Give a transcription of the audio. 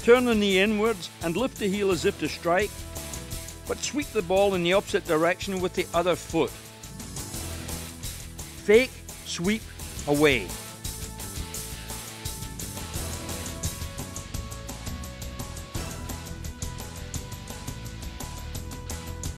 Turn the knee inwards and lift the heel as if to strike, but sweep the ball in the opposite direction with the other foot. Fake, sweep, away.